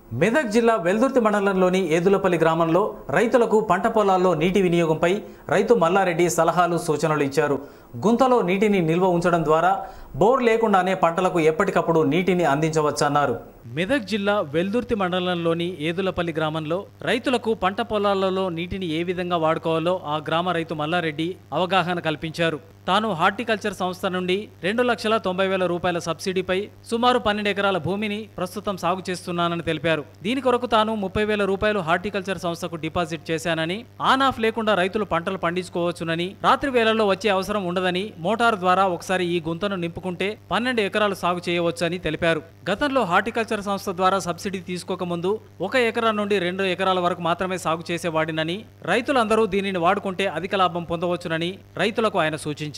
మెదక్ జిల్లా వెల్దుర్తి మండలంలోని ఏదులపల్లి గ్రామంలో రైతులకు పంట పొలాల్లో నీటి వినియోగంపై రైతు మల్లారెడ్డి సలహాలు సూచనలు ఇచ్చారు. గుంతలో నీటిని నిల్వ ఉంచడం ద్వారా బోర్ లేకుండానే పంటలకు ఎప్పటికప్పుడు నీటిని అందించవచ్చన్నారు. మెదక్ జిల్లా వెల్దుర్తి మండలంలోని ఏదులపల్లి గ్రామంలో రైతులకు పంట పొలాలలో నీటిని ఏ విధంగా వాడుకోవాలో ఆ గ్రామ రైతు మల్లారెడ్డి అవగాహన కల్పించారు. తాను హార్టికల్చర్ సంస్థ నుండి 2,90,000 రూపాయల సబ్సిడీపై సుమారు 12 ఎకరాల భూమిని ప్రస్తుతం సాగు చేస్తున్నానని తెలిపారు. దీని కొరకు తాను 30,000 రూపాయలు హార్టికల్చర్ సంస్థకు డిపాజిట్ చేశానని, ఆన్ ఆఫ్ లేకుండా రైతులు పంటలు పండించుకోవచ్చునని, రాత్రి వేళల్లో వచ్చే అవసరం ఉండదని, మోటారు ద్వారా ఒకసారి ఈ గుంతను నింపుకుంటే 12 ఎకరాలు సాగు చేయవచ్చని తెలిపారు. గతంలో హార్టికల్చర్ సంస్థ ద్వారా సబ్సిడీ తీసుకోకముందు 1 ఎకరా నుండి 2 ఎకరాల వరకు మాత్రమే సాగు చేసేవాడినని, రైతులందరూ దీనిని వాడుకుంటే అధిక లాభం పొందవచ్చునని రైతులకు ఆయన సూచించారు.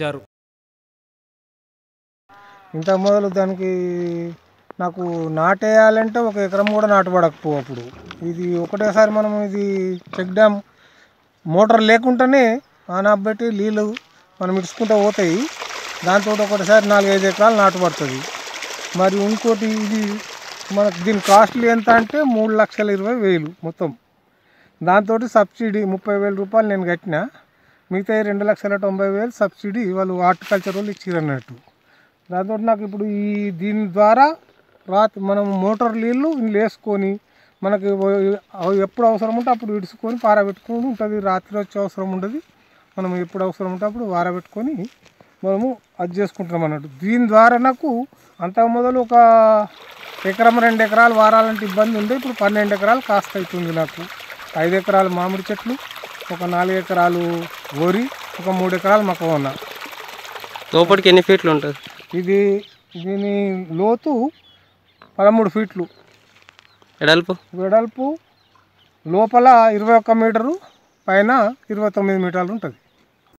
ఇంత మొదలు దానికి నాకు నాటేయాలంటే 1 ఎకరం కూడా నాటబడకపో. అప్పుడు ఇది ఒకటేసారి మనం ఇది చెక్ డ్యామ్ మోటార్ లేకుండానే ఆన్ ఆఫ్ పెట్టి నీళ్ళు మనం ఇడుచుకుంటూ పోతాయి. దాంతో ఒకటిసారి 4-5 ఎకరాలు నాటబడుతుంది. మరి ఇంకోటి ఇది మనకు దీని కాస్ట్లీ ఎంత అంటే 3,20,000 మొత్తం. దాంతో సబ్సిడీ 30,000 రూపాయలు నేను కట్టిన, మిగతా 2,90,000 సబ్సిడీ వాళ్ళు హార్టికల్చర్ వాళ్ళు ఇచ్చిరన్నట్టు. దాంతో నాకు ఇప్పుడు దీని ద్వారా మనం మోటార్ నీళ్ళు వేసుకొని మనకి ఎప్పుడు అవసరం ఉంటే అప్పుడు ఇడుచుకొని పారబెట్టుకొని ఉంటుంది. రాత్రి వచ్చే అవసరం ఉండదు. మనం ఎప్పుడు అవసరం ఉంటే అప్పుడు పారబెట్టుకొని మనము అది చేసుకుంటున్నాం అన్నట్టు. దీని ద్వారా నాకు అంత మొదలు 1 ఎకరం 2 ఎకరాలు వారాలంటే ఇబ్బంది ఉంది. ఇప్పుడు 12 ఎకరాలు కాస్త అవుతుంది నాకు. 5 ఎకరాలు మామిడి చెట్లు, 4 ఎకరాలు వరి, 3 ఎకరాలు మక్క ఉన్న. లోపలికి ఎన్ని ఫీట్లు ఉంటుంది? దీని లోతు 13 ఫీట్లు, వెడల్పు లోపల 21 మీటరు, పైన 29 మీటర్లు ఉంటుంది.